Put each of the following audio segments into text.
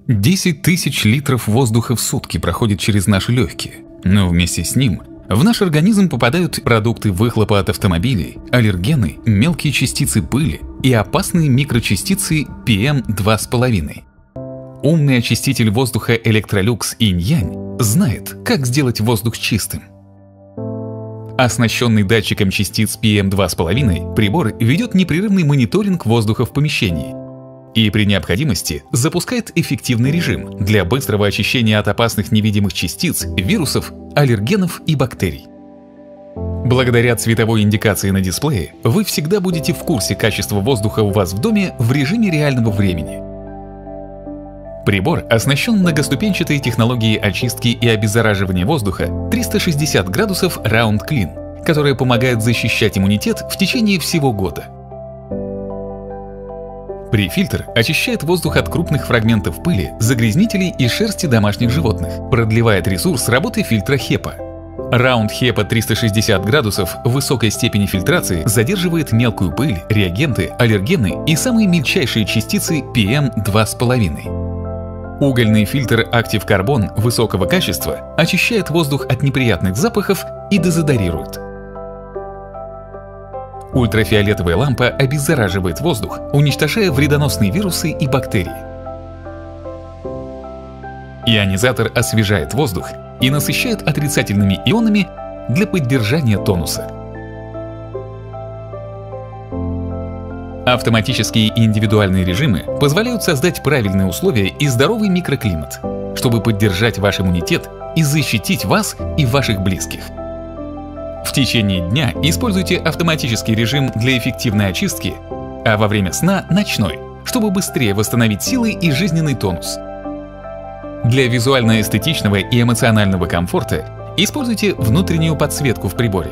10 тысяч литров воздуха в сутки проходит через наши легкие, но вместе с ним в наш организм попадают продукты выхлопа от автомобилей, аллергены, мелкие частицы пыли и опасные микрочастицы PM2,5. Умный очиститель воздуха Electrolux Инь-Янь знает, как сделать воздух чистым. Оснащенный датчиком частиц PM2,5 прибор ведет непрерывный мониторинг воздуха в помещении и при необходимости запускает эффективный режим для быстрого очищения от опасных невидимых частиц, вирусов, аллергенов и бактерий. Благодаря цветовой индикации на дисплее вы всегда будете в курсе качества воздуха у вас в доме в режиме реального времени. Прибор оснащен многоступенчатой технологией очистки и обеззараживания воздуха 360 градусов Round Clean, которая помогает защищать иммунитет в течение всего года. Префильтр очищает воздух от крупных фрагментов пыли, загрязнителей и шерсти домашних животных, продлевает ресурс работы фильтра HEPA. Round HEPA 360 градусов высокой степени фильтрации задерживает мелкую пыль, реагенты, аллергены и самые мельчайшие частицы PM2,5. Угольный фильтр Active Carbon высокого качества очищает воздух от неприятных запахов и дезодорирует. Ультрафиолетовая лампа обеззараживает воздух, уничтожая вредоносные вирусы и бактерии. Ионизатор освежает воздух и насыщает отрицательными ионами для поддержания тонуса. Автоматические и индивидуальные режимы позволяют создать правильные условия и здоровый микроклимат, чтобы поддержать ваш иммунитет и защитить вас и ваших близких. В течение дня используйте автоматический режим для эффективной очистки, а во время сна – ночной, чтобы быстрее восстановить силы и жизненный тонус. Для визуально-эстетичного и эмоционального комфорта используйте внутреннюю подсветку в приборе.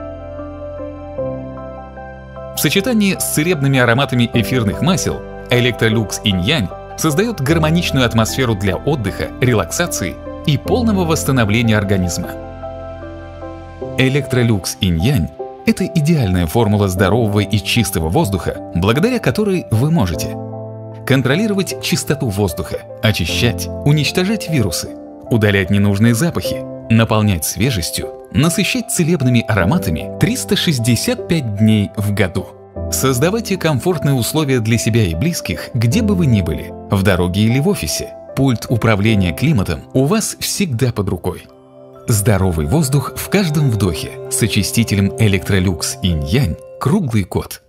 В сочетании с целебными ароматами эфирных масел Electrolux Инь-Янь создает гармоничную атмосферу для отдыха, релаксации и полного восстановления организма. Electrolux Инь-Янь – это идеальная формула здорового и чистого воздуха, благодаря которой вы можете контролировать чистоту воздуха, очищать, уничтожать вирусы, удалять ненужные запахи, наполнять свежестью, насыщать целебными ароматами 365 дней в году. Создавайте комфортные условия для себя и близких, где бы вы ни были, в дороге или в офисе. Пульт управления климатом у вас всегда под рукой. Здоровый воздух в каждом вдохе с очистителем Electrolux Инь-Янь круглый год.